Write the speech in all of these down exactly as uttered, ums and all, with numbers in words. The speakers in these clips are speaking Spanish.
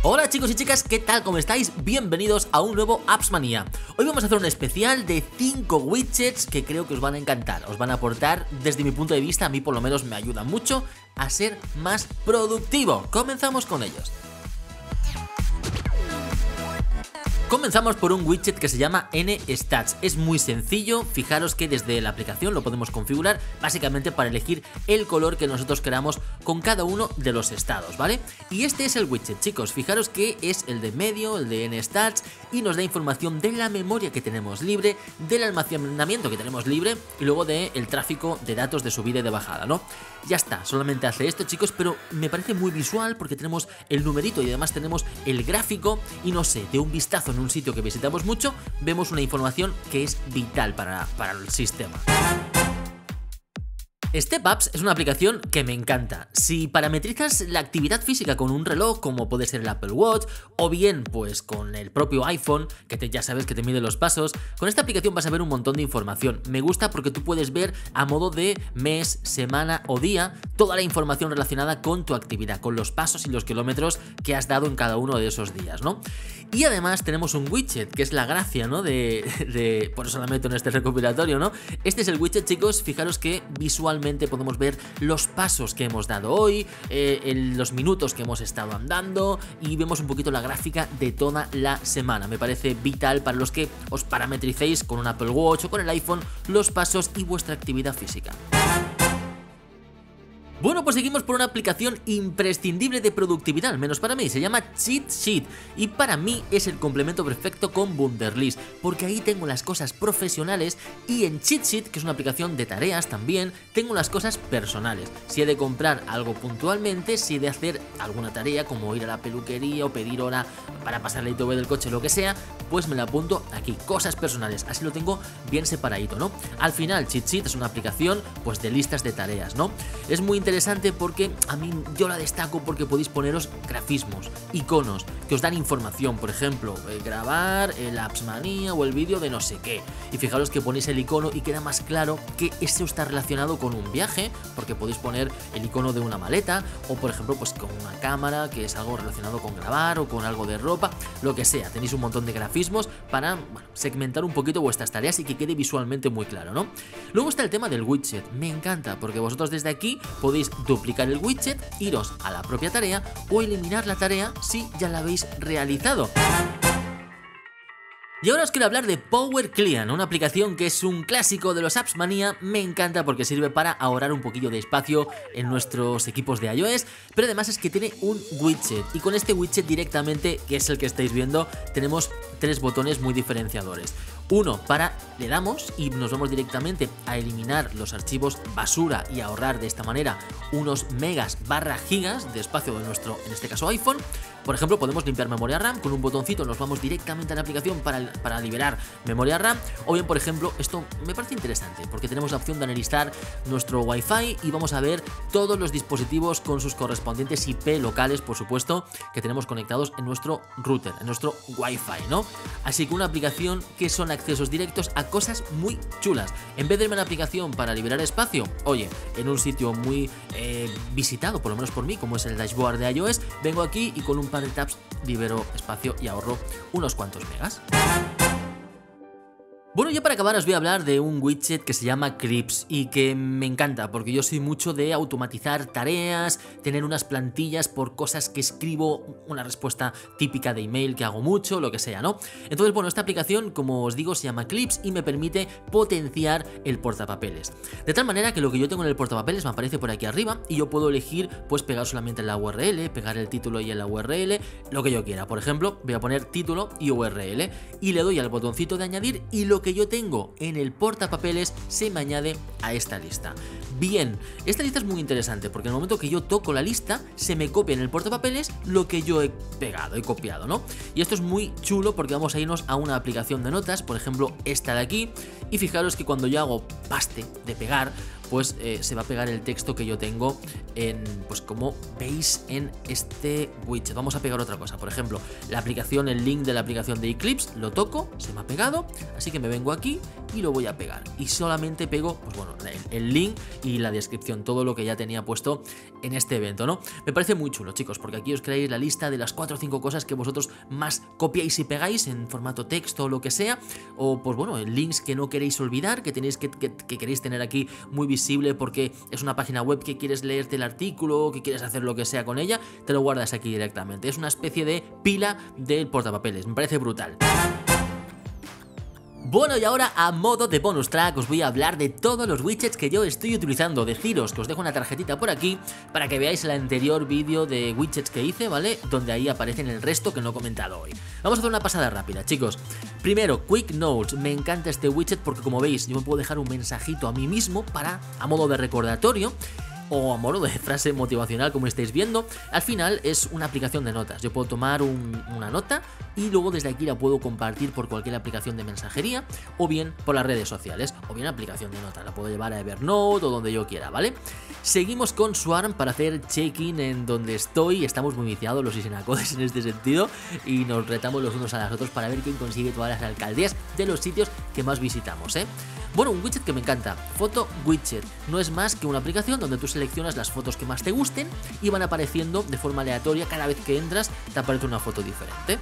Hola chicos y chicas, ¿qué tal? ¿Cómo estáis? Bienvenidos a un nuevo Appsmania. Hoy vamos a hacer un especial de cinco widgets que creo que os van a encantar. Os van a aportar, desde mi punto de vista, a mí por lo menos me ayudan mucho a ser más productivo. Comenzamos con ellos. Comenzamos por un widget que se llama N-Stats. Es muy sencillo, fijaros que desde la aplicación lo podemos configurar básicamente para elegir el color que nosotros queramos con cada uno de los estados, ¿vale? Y este es el widget, chicos, fijaros que es el de medio, el de N-Stats, y nos da información de la memoria que tenemos libre, del almacenamiento que tenemos libre y luego del tráfico de datos de subida y de bajada, ¿no? Ya está, solamente hace esto, chicos, pero me parece muy visual porque tenemos el numerito y además tenemos el gráfico y no sé, de un vistazo en un sitio que visitamos mucho, vemos una información que es vital para, para el sistema. StepApps es una aplicación que me encanta. Si parametrizas la actividad física con un reloj, como puede ser el Apple Watch, o bien pues con el propio iPhone, que te, ya sabes que te mide los pasos, con esta aplicación vas a ver un montón de información. Me gusta porque tú puedes ver a modo de mes, semana o día toda la información relacionada con tu actividad, con los pasos y los kilómetros que has dado en cada uno de esos días, ¿no? Y además tenemos un widget, que es la gracia, ¿no? De, de por eso la meto en este recopilatorio, ¿no? Este es el widget, chicos, fijaros que visualmente podemos ver los pasos que hemos dado hoy, eh, el, los minutos que hemos estado andando y vemos un poquito la gráfica de toda la semana. Me parece vital para los que os parametricéis con un Apple Watch o con el iPhone los pasos y vuestra actividad física. Bueno, pues seguimos por una aplicación imprescindible de productividad, al menos para mí, se llama Cheat Sheet y para mí es el complemento perfecto con Wunderlist, porque ahí tengo las cosas profesionales y en Cheat Sheet, que es una aplicación de tareas también, tengo las cosas personales. Si he de comprar algo puntualmente, si he de hacer alguna tarea como ir a la peluquería o pedir hora para pasar la I T V del coche, lo que sea, pues me la apunto aquí, cosas personales, así lo tengo bien separadito, ¿no? Al final, Cheat Sheet es una aplicación pues de listas de tareas, ¿no? Es muy interesante porque a mí yo la destaco porque podéis poneros grafismos, iconos que os dan información, por ejemplo, eh, grabar el Appsmania o el vídeo de no sé qué, y fijaros que ponéis el icono y queda más claro que eso está relacionado con un viaje, porque podéis poner el icono de una maleta o por ejemplo pues con una cámara, que es algo relacionado con grabar o con algo de ropa, lo que sea. Tenéis un montón de grafismos para, bueno, segmentar un poquito vuestras tareas y que quede visualmente muy claro, ¿no? Luego está el tema del widget, me encanta porque vosotros desde aquí podéis duplicar el widget, iros a la propia tarea o eliminar la tarea si ya la habéis realizado. Y ahora os quiero hablar de Power Client, una aplicación que es un clásico de los Appsmania. Me encanta porque sirve para ahorrar un poquillo de espacio en nuestros equipos de iOS, pero además es que tiene un widget y con este widget directamente, que es el que estáis viendo, tenemos tres botones muy diferenciadores. Uno para, le damos y nos vamos directamente a eliminar los archivos basura y ahorrar de esta manera unos megas barra gigas de espacio de nuestro, en este caso iPhone. Por ejemplo, podemos limpiar memoria RAM, con un botoncito nos vamos directamente a la aplicación para, para liberar memoria RAM. O bien, por ejemplo, esto me parece interesante porque tenemos la opción de analizar nuestro Wi-Fi y vamos a ver todos los dispositivos con sus correspondientes I P locales, por supuesto, que tenemos conectados en nuestro router, en nuestro Wi-Fi, ¿no? Así que una aplicación que son accesos directos a cosas muy chulas. En vez de una aplicación para liberar espacio, oye, en un sitio muy eh, visitado, por lo menos por mí, como es el dashboard de iOS, vengo aquí y con un par de taps libero espacio y ahorro unos cuantos megas. Bueno, ya para acabar os voy a hablar de un widget que se llama Clips y que me encanta porque yo soy mucho de automatizar tareas, tener unas plantillas por cosas que escribo, una respuesta típica de email que hago mucho, lo que sea, ¿no? Entonces, bueno, esta aplicación, como os digo, se llama Clips y me permite potenciar el portapapeles. De tal manera que lo que yo tengo en el portapapeles me aparece por aquí arriba y yo puedo elegir, pues, pegar solamente en la U R L, pegar el título y en la U R L, lo que yo quiera. Por ejemplo, voy a poner título y U R L y le doy al botoncito de añadir y lo que que yo tengo en el portapapeles se me añade a esta lista. Bien, esta lista es muy interesante porque en el momento que yo toco la lista se me copia en el portapapeles lo que yo he pegado, he copiado, ¿no? Y esto es muy chulo porque vamos a irnos a una aplicación de notas, por ejemplo esta de aquí, y fijaros que cuando yo hago paste de pegar, pues eh, se va a pegar el texto que yo tengo en, pues como veis en este widget. Vamos a pegar otra cosa, por ejemplo, la aplicación, el link de la aplicación de Eclipse, lo toco, se me ha pegado, así que me vengo aquí y lo voy a pegar. Y solamente pego, pues bueno, el, el link y la descripción, todo lo que ya tenía puesto en este evento, ¿no? Me parece muy chulo, chicos, porque aquí os creáis la lista de las cuatro o cinco cosas que vosotros más copiáis y pegáis en formato texto o lo que sea, o pues bueno, links que no queréis olvidar, que tenéis que, que, que queréis tener aquí muy visible porque es una página web que quieres leerte el artículo, que quieres hacer lo que sea con ella, te lo guardas aquí directamente. Es una especie de pila del portapapeles, me parece brutal. Bueno, y ahora a modo de bonus track os voy a hablar de todos los widgets que yo estoy utilizando. Deciros que os dejo una tarjetita por aquí para que veáis el anterior vídeo de widgets que hice, ¿vale? Donde ahí aparecen el resto que no he comentado hoy. Vamos a hacer una pasada rápida, chicos. Primero, Quick Notes. Me encanta este widget porque, como veis, yo me puedo dejar un mensajito a mí mismo para, a modo de recordatorio, o a modo de frase motivacional, como estáis viendo. Al final es una aplicación de notas. Yo puedo tomar un, una nota y luego desde aquí la puedo compartir por cualquier aplicación de mensajería, o bien por las redes sociales, o bien aplicación de notas. La puedo llevar a Evernote o donde yo quiera, ¿vale? Seguimos con Swarm para hacer check-in en donde estoy. Estamos muy viciados los Isenacodes en este sentido y nos retamos los unos a los otros para ver quién consigue todas las alcaldías de los sitios que más visitamos, ¿eh? Bueno, un widget que me encanta, Foto Widget. No es más que una aplicación donde tú seleccionas las fotos que más te gusten y van apareciendo de forma aleatoria. Cada vez que entras te aparece una foto diferente.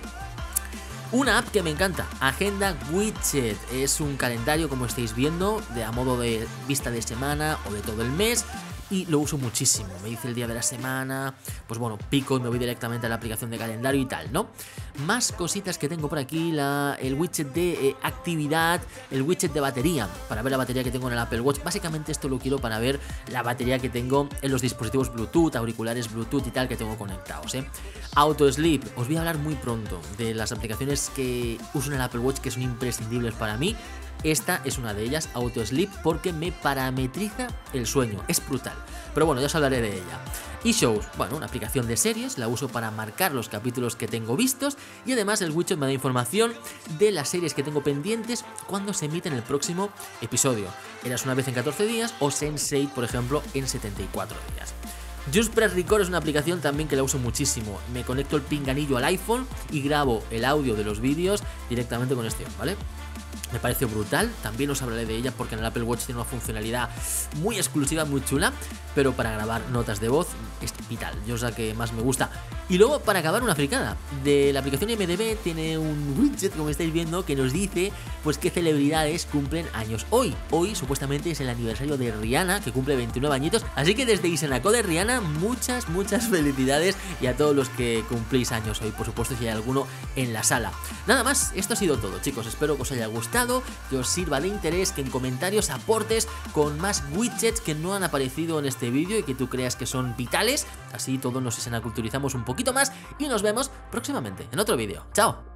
Una app que me encanta, Agenda Widget. Es un calendario, como estáis viendo, de a modo de vista de semana o de todo el mes. Y lo uso muchísimo, me dice el día de la semana, pues bueno, pico y me voy directamente a la aplicación de calendario y tal, ¿no? Más cositas que tengo por aquí, la, el widget de eh, actividad, el widget de batería, para ver la batería que tengo en el Apple Watch. Básicamente esto lo quiero para ver la batería que tengo en los dispositivos Bluetooth, auriculares Bluetooth y tal que tengo conectados, ¿eh? Auto Sleep, os voy a hablar muy pronto de las aplicaciones que uso en el Apple Watch que son imprescindibles para mí. Esta es una de ellas, Auto Sleep, porque me parametriza el sueño, es brutal. Pero bueno, ya os hablaré de ella. eShows, bueno, una aplicación de series, la uso para marcar los capítulos que tengo vistos y además el widget me da información de las series que tengo pendientes cuando se emiten el próximo episodio. Eras una vez en catorce días o sense eight, por ejemplo, en setenta y cuatro días. Just Press Record es una aplicación también que la uso muchísimo. Me conecto el pinganillo al iPhone y grabo el audio de los vídeos directamente con este, ¿vale? Me parece brutal, también os hablaré de ella porque en el Apple Watch tiene una funcionalidad muy exclusiva, muy chula, pero para grabar notas de voz es vital, yo es la que más me gusta. Y luego, para acabar, una fricada de la aplicación I M D B, tiene un widget, como estáis viendo, que nos dice pues qué celebridades cumplen años hoy. Hoy supuestamente es el aniversario de Rihanna, que cumple veintinueve añitos, así que desde Isenacode Rihanna, muchas, muchas felicidades, y a todos los que cumplís años hoy, por supuesto, si hay alguno en la sala. Nada más, esto ha sido todo, chicos, espero que os haya gustado, que os sirva de interés, que en comentarios aportes con más widgets que no han aparecido en este vídeo y que tú creas que son vitales, así todos nos isenaculturizamos un poquito más y nos vemos próximamente en otro vídeo. ¡Chao!